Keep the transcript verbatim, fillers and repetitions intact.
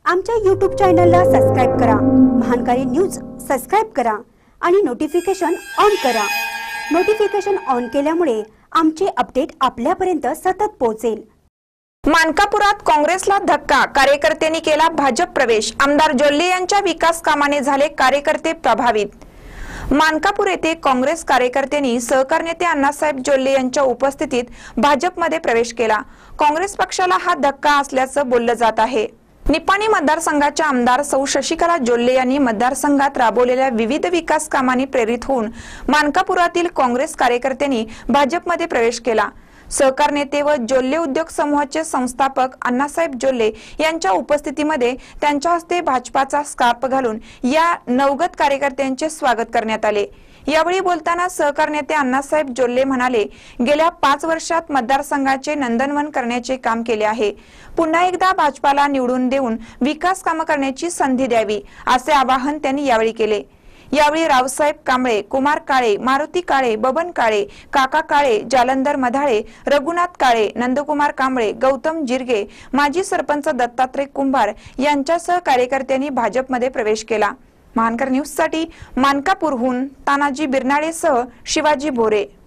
आमच्या यूट्यूब चॅनलला सबस्क्राइब करा, महानकारी न्यूज सबस्क्राइब करा आणि नोटिफिकेशन ऑन करा। नोटिफिकेशन ऑन केल्यामुळे आमचे अपडेट आपल्यापर्यंत सतत पोहोचेल। मानकापुरात काँग्रेसला धक्का, कार्यकर्त्यांनी केला भाजप प्रवेश। आमदार जोल्ले यांच्या विकास कामाने झाले कार्यकर्ते प्रभावित। मानकापूर येथे काँग्रेस कार्यकर्त्यांनी सहकार नेते अण्णासाहेब जोल्ले यांच्या उपस्थितीत भाजपमध्ये प्रवेश केला। काँग्रेस पक्षाला हा धक्का असल्याचं बोललं जात आहे। निपाणी मतदारसंघाच्या आमदार सौ शशिकला जोल्ले यांनी मतदारसंघात राबवलेल्या विविध विकास कामांनी प्रेरित होऊन मानकापुरातील काँग्रेस कार्यकर्त्यांनी भाजपमध्ये प्रवेश केला। सहकार नेते व जोल्ले उद्योग समूहाचे संस्थापक अण्णासाहेब जोल्ले यांच्या उपस्थितीमध्ये त्यांच्या हस्ते भाजपाचा स्कार्फ घालून या नवगत कार्यकर्त्यांचे स्वागत करण्यात आले। यावेळी बोलताना सहकार नेते अण्णासाहेब जोल्ले म्हणाले, गेल्या पाच वर्षात मतदारसंघाचे नंदनवन करण्याचे काम केले आहे। पुन्हा एकदा भाजपाला निवडून देऊन विकास कामे करण्याची संधी द्यावी असे आवाहन त्यांनी यावेळी केले। यावेळी रावसाहेब कांबळे, कुमार काळे, मारुती काळे, बबन काळे, काका काळे, जालंधर मधाळे, रघुनाथ काळे, नंदकुमार कांबळे, गौतम जिरगे, माजी सरपंच दत्तात्रय कुंभार यांच्यासह कार्यकर्त्यांनी भाजपमध्ये प्रवेश केला। महानकर न्यूज साठी मानकापूरहून तानाजी बिरनाळेसह शिवाजी भोरे।